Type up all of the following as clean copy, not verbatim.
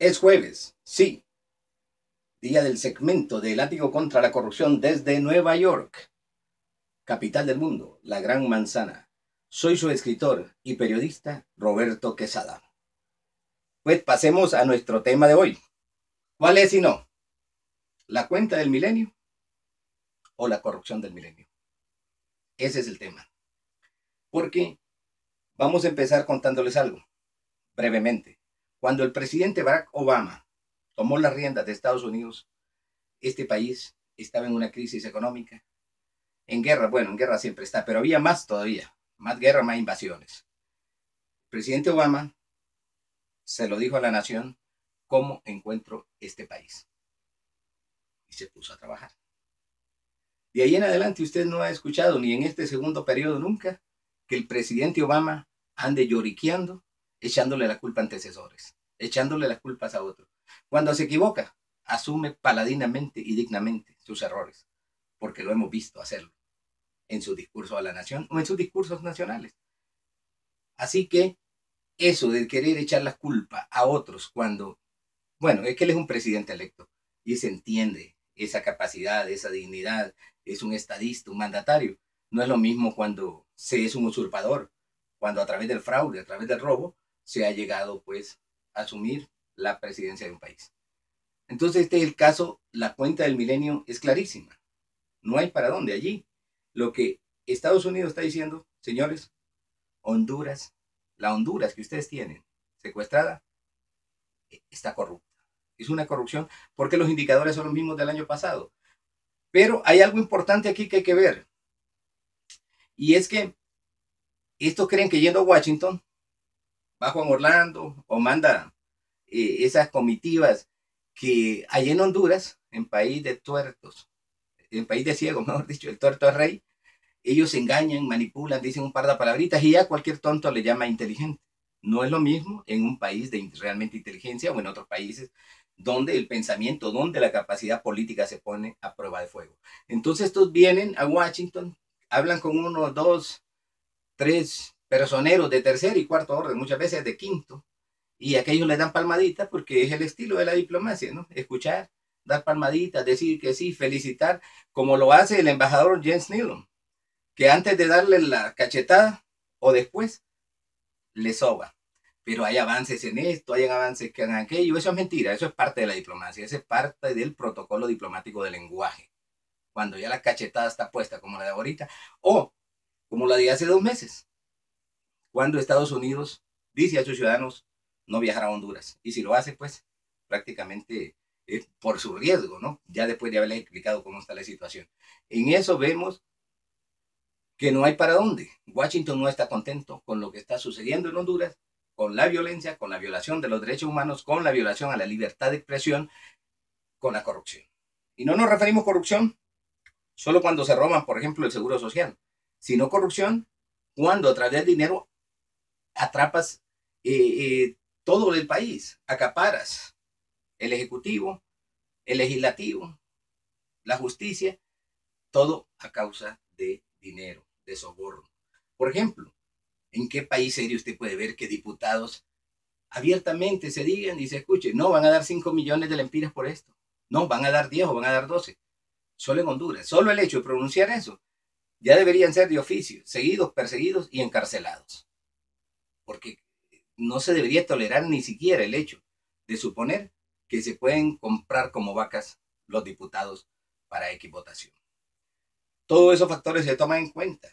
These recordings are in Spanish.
Es jueves, sí, día del segmento de látigo contra la corrupción desde Nueva York, capital del mundo, la Gran Manzana. Soy su escritor y periodista Roberto Quesada. Pues pasemos a nuestro tema de hoy. ¿Cuál es si no? ¿La cuenta del milenio o la corrupción del milenio? Ese es el tema. Porque vamos a empezar contándoles algo, brevemente. Cuando el presidente Barack Obama tomó las riendas de Estados Unidos, este país estaba en una crisis económica, en guerra. Bueno, en guerra siempre está, pero había más todavía, más guerra, más invasiones. El presidente Obama se lo dijo a la nación: ¿cómo encuentro este país? Y se puso a trabajar. De ahí en adelante usted no ha escuchado, ni en este segundo periodo nunca, que el presidente Obama ande lloriqueando, echándole la culpa a antecesores, echándole las culpas a otros. Cuando se equivoca, asume paladinamente y dignamente sus errores, porque lo hemos visto hacerlo en su discurso a la nación o en sus discursos nacionales. Así que eso de querer echar la culpa a otros cuando, bueno, es que él es un presidente electo y se entiende esa capacidad, esa dignidad, es un estadista, un mandatario. No es lo mismo cuando se es un usurpador, cuando a través del fraude, a través del robo, se ha llegado pues a asumir la presidencia de un país. Entonces este es el caso, la cuenta del milenio es clarísima. No hay para dónde allí. Lo que Estados Unidos está diciendo: señores, Honduras, la Honduras que ustedes tienen secuestrada, está corrupta. Es una corrupción porque los indicadores son los mismos del año pasado. Pero hay algo importante aquí que hay que ver. Y es que estos creen que yendo a Washington, va Juan Orlando o manda esas comitivas que hay en Honduras, en país de tuertos, en país de ciegos, mejor dicho, el tuerto es rey. Ellos engañan, manipulan, dicen un par de palabritas y ya cualquier tonto le llama inteligente. No es lo mismo en un país de realmente inteligencia o en otros países donde el pensamiento, donde la capacidad política se pone a prueba de fuego. Entonces estos vienen a Washington, hablan con uno, dos, tres personeros de tercer y cuarto orden, muchas veces de quinto, y aquellos le dan palmaditas porque es el estilo de la diplomacia, ¿no? Escuchar, dar palmaditas, decir que sí, felicitar, como lo hace el embajador Jens Nilsson, que antes de darle la cachetada o después le soba. Pero hay avances en esto, hay avances que en aquello. Eso es mentira, eso es parte de la diplomacia, eso es parte del protocolo diplomático del lenguaje. Cuando ya la cachetada está puesta, como la de ahorita, o como la de hace 2 meses, cuando Estados Unidos dice a sus ciudadanos no viajar a Honduras. Y si lo hace, pues prácticamente es por su riesgo, ¿no? Ya después de haberles explicado cómo está la situación. En eso vemos que no hay para dónde. Washington no está contento con lo que está sucediendo en Honduras, con la violencia, con la violación de los derechos humanos, con la violación a la libertad de expresión, con la corrupción. Y no nos referimos a corrupción solo cuando se roban, por ejemplo, el seguro social, sino corrupción cuando a través del dinero atrapas todo el país, acaparas el ejecutivo, el legislativo, la justicia, todo a causa de dinero, de soborno. Por ejemplo, ¿en qué país serio usted puede ver que diputados abiertamente se digan y se escuchen: no, van a dar 5 millones de lempiras por esto, no, van a dar 10 o van a dar 12? Solo en Honduras, solo el hecho de pronunciar eso, ya deberían ser de oficio, seguidos, perseguidos y encarcelados. Porque no se debería tolerar ni siquiera el hecho de suponer que se pueden comprar como vacas los diputados para X votación. Todos esos factores se toman en cuenta.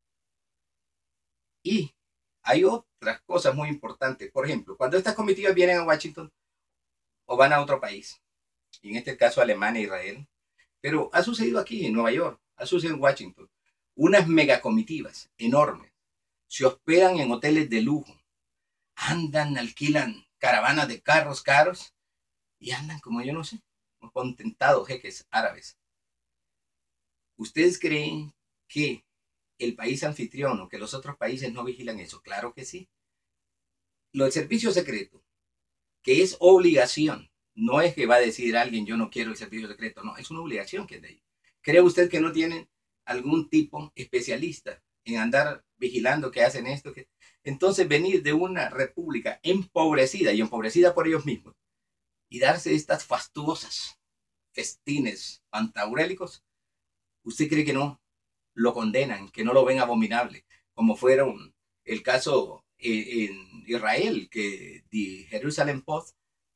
Y hay otras cosas muy importantes. Por ejemplo, cuando estas comitivas vienen a Washington o van a otro país, y en este caso Alemania, Israel, pero ha sucedido aquí en Nueva York, ha sucedido en Washington, unas megacomitivas enormes, se hospedan en hoteles de lujo, andan, alquilan caravanas de carros caros y andan como yo no sé, contentados jeques árabes. ¿Ustedes creen que el país anfitrión o que los otros países no vigilan eso? Claro que sí. Lo del servicio secreto, que es obligación, no es que va a decir alguien yo no quiero el servicio secreto, no, es una obligación que es de ahí. ¿Cree usted que no tienen algún tipo especialista en andar vigilando que hacen esto? Entonces venir de una república empobrecida y empobrecida por ellos mismos, y darse estas fastuosas festines pantaurélicos, ¿usted cree que no lo condenan, que no lo ven abominable? Como fueron el caso en Israel, que The Jerusalem Post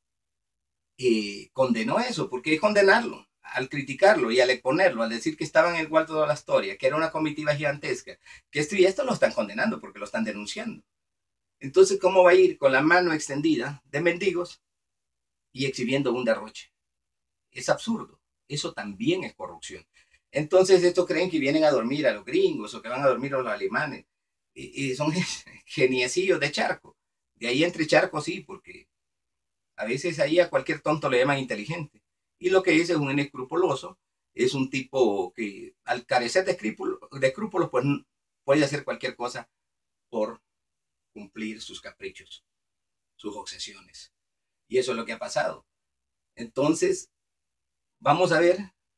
condenó eso. ¿Por qué condenarlo? Al criticarlo y al exponerlo, al decir que estaba en el cuarto de la historia, que era una comitiva gigantesca, que esto y esto lo están condenando porque lo están denunciando. Entonces, ¿cómo va a ir con la mano extendida de mendigos y exhibiendo un derroche? Es absurdo. Eso también es corrupción. Entonces, estos creen que vienen a dormir a los gringos o que van a dormir a los alemanes. Son geniecillos de charco. De ahí entre charcos, sí, porque a veces ahí a cualquier tonto le llaman inteligente. Y lo que dice es un inescrupuloso, es un tipo que al carecer de escrúpulos, pues puede hacer cualquier cosa por cumplir sus caprichos, sus obsesiones. Y eso es lo que ha pasado. Entonces, vamos a ver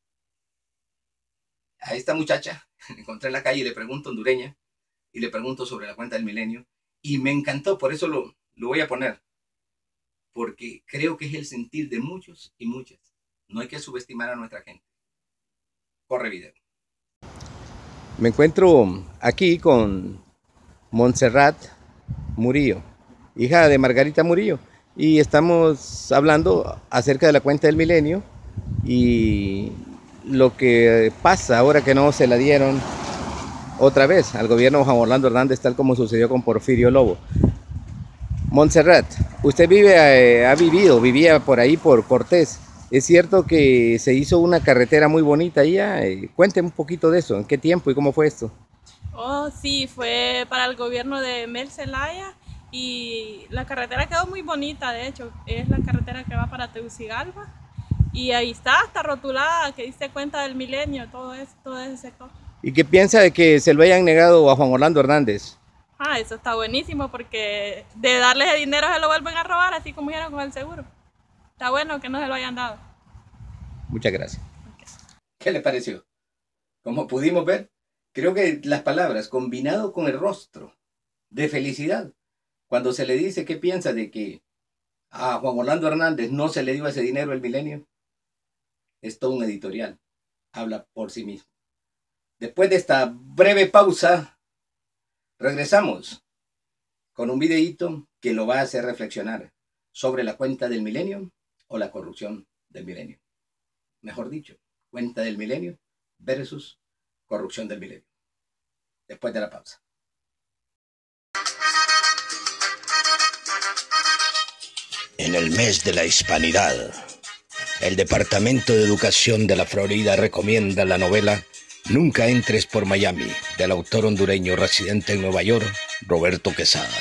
a esta muchacha, la encontré en la calle y le pregunto, hondureña, y le pregunto sobre la cuenta del milenio, y me encantó, por eso lo voy a poner, porque creo que es el sentir de muchos y muchas. No hay que subestimar a nuestra gente. Corre video. Me encuentro aquí con Montserrat Murillo, hija de Margarita Murillo, y estamos hablando acerca de la cuenta del milenio y lo que pasa ahora que no se la dieron otra vez al gobierno de Juan Orlando Hernández, tal como sucedió con Porfirio Lobo. Montserrat, usted vivía por ahí por Cortés. Es cierto que se hizo una carretera muy bonita allá. Cuénteme un poquito de eso, ¿en qué tiempo y cómo fue esto? Oh, sí, fue para el gobierno de Mel Zelaya y la carretera quedó muy bonita, de hecho, es la carretera que va para Tegucigalpa y ahí está rotulada, que diste cuenta del milenio, todo ese sector. ¿Y qué piensa de que se lo hayan negado a Juan Orlando Hernández? Ah, eso está buenísimo porque de darles el dinero se lo vuelven a robar, así como hicieron con el seguro. Está bueno que no se lo hayan dado. Muchas gracias. Okay. ¿Qué le pareció? Como pudimos ver, creo que las palabras combinado con el rostro de felicidad, cuando se le dice qué piensa de que a Juan Orlando Hernández no se le dio ese dinero el milenio, es todo un editorial, habla por sí mismo. Después de esta breve pausa, regresamos con un videíto que lo va a hacer reflexionar sobre la cuenta del milenio o la corrupción del milenio. Mejor dicho, cuenta del milenio versus corrupción del milenio. Después de la pausa. En el mes de la hispanidad, el Departamento de Educación de la Florida recomienda la novela Nunca entres por Miami, del autor hondureño residente en Nueva York, Roberto Quesada.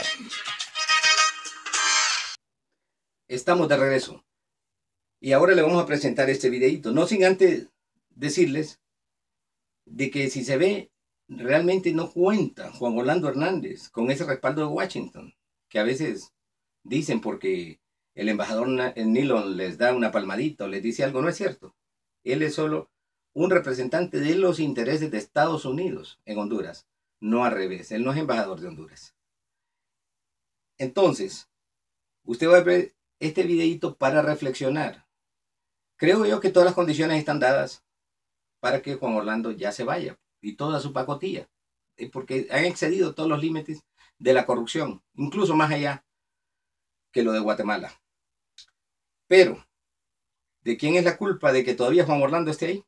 Estamos de regreso. Y ahora le vamos a presentar este videito. No sin antes decirles de que si se ve, realmente no cuenta Juan Orlando Hernández con ese respaldo de Washington, que a veces dicen porque el embajador Nilon les da una palmadita o les dice algo. No es cierto. Él es solo un representante de los intereses de Estados Unidos en Honduras, no al revés. Él no es embajador de Honduras. Entonces, usted va a ver este videito para reflexionar. Creo yo que todas las condiciones están dadas para que Juan Orlando ya se vaya y toda su pacotilla, porque han excedido todos los límites de la corrupción, incluso más allá que lo de Guatemala. Pero, ¿de quién es la culpa de que todavía Juan Orlando esté ahí?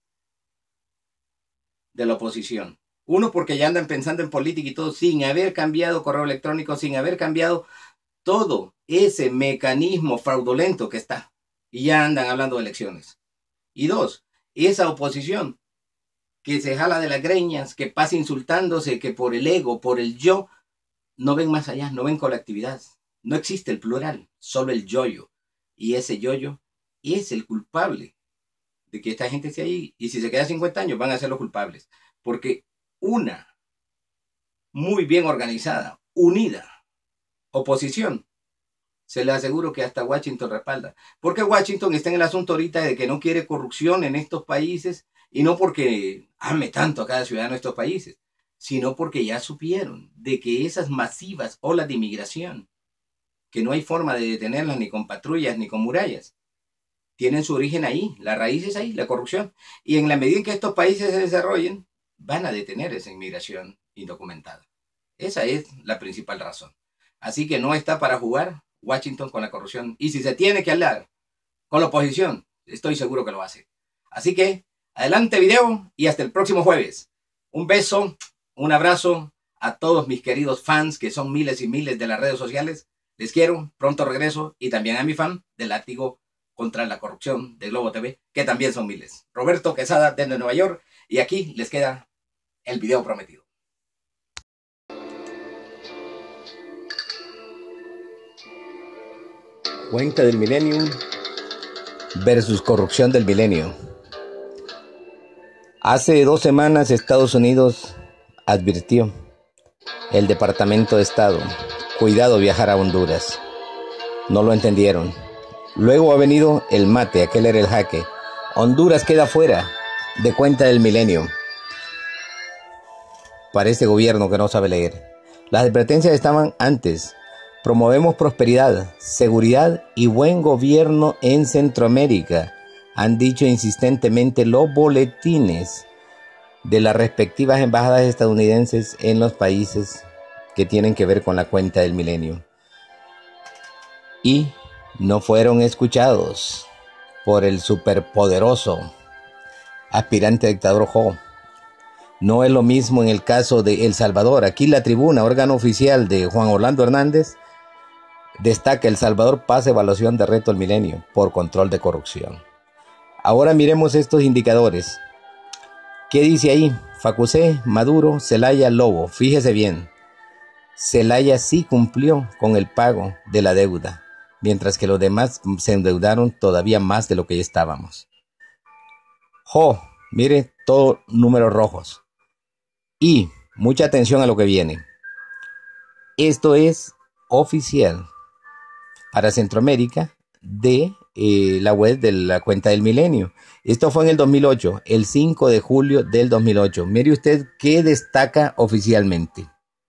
De la oposición. Uno, porque ya andan pensando en política y todo, sin haber cambiado correo electrónico, sin haber cambiado todo ese mecanismo fraudulento que está. Y ya andan hablando de elecciones. Y dos, esa oposición que se jala de las greñas, que pasa insultándose, que por el ego, por el yo, no ven más allá, no ven colectividad. No existe el plural, solo el yoyo. Y ese yoyo es el culpable de que esta gente esté ahí. Y si se queda 50 años, van a ser los culpables. Porque una muy bien organizada, unida oposición, se le aseguro que hasta Washington respalda. Porque Washington está en el asunto ahorita de que no quiere corrupción en estos países, y no porque ame tanto a cada ciudadano de estos países, sino porque ya supieron de que esas masivas olas de inmigración que no hay forma de detenerlas ni con patrullas ni con murallas. Tienen su origen ahí, la raíz es ahí, la corrupción. Y en la medida en que estos países se desarrollen, van a detener esa inmigración indocumentada. Esa es la principal razón. Así que no está para jugar Washington con la corrupción. Y si se tiene que hablar con la oposición, estoy seguro que lo hace. Así que, adelante video y hasta el próximo jueves. Un beso, un abrazo a todos mis queridos fans, que son miles y miles de las redes sociales. Les quiero, pronto regreso. Y también a mi fan del Látigo contra la Corrupción de Globo TV, que también son miles. Roberto Quesada desde Nueva York. Y aquí les queda el video prometido. Cuenta del milenio versus corrupción del milenio. Hace 2 semanas Estados Unidos advirtió el Departamento de Estado: cuidado viajar a Honduras. No lo entendieron. Luego ha venido el mate, aquel era el jaque. Honduras queda fuera de cuenta del milenio. Para este gobierno que no sabe leer. Las advertencias estaban antes. Promovemos prosperidad, seguridad y buen gobierno en Centroamérica, han dicho insistentemente los boletines de las respectivas embajadas estadounidenses en los países que tienen que ver con la cuenta del milenio. Y no fueron escuchados por el superpoderoso aspirante dictador Ho. No es lo mismo en el caso de El Salvador. Aquí La Tribuna, órgano oficial de Juan Orlando Hernández, destaca: El Salvador pasa evaluación de reto al milenio por control de corrupción. Ahora miremos estos indicadores. ¿Qué dice ahí? Facusé, Maduro, Zelaya, Lobo. Fíjese bien. Zelaya sí cumplió con el pago de la deuda, mientras que los demás se endeudaron todavía más de lo que ya estábamos. Mire, todos números rojos. Y mucha atención a lo que viene. Esto es oficial para Centroamérica de la web de la cuenta del milenio. Esto fue en el 2008, el 5 de julio del 2008. Mire usted qué destaca oficialmente.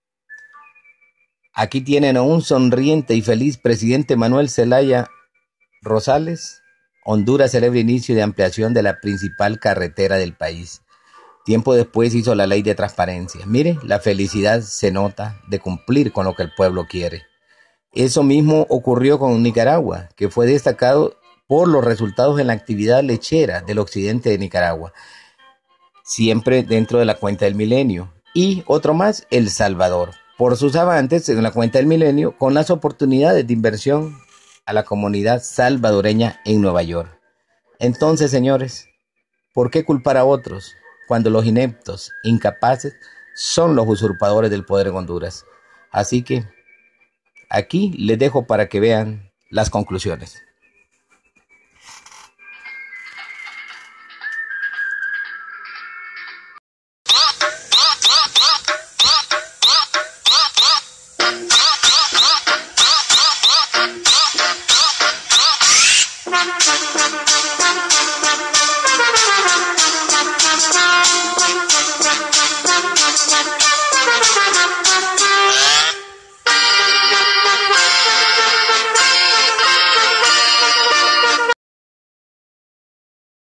Aquí tienen a un sonriente y feliz presidente Manuel Zelaya Rosales. Honduras celebra inicio de ampliación de la principal carretera del país. Tiempo después hizo la ley de transparencia. Mire, la felicidad se nota de cumplir con lo que el pueblo quiere. Eso mismo ocurrió con Nicaragua, que fue destacado por los resultados en la actividad lechera del occidente de Nicaragua, siempre dentro de la cuenta del milenio. Y otro más, El Salvador, por sus avances en la cuenta del milenio con las oportunidades de inversión a la comunidad salvadoreña en Nueva York. Entonces, señores, ¿por qué culpar a otros cuando los ineptos, incapaces, son los usurpadores del poder en Honduras? Así que aquí les dejo para que vean las conclusiones.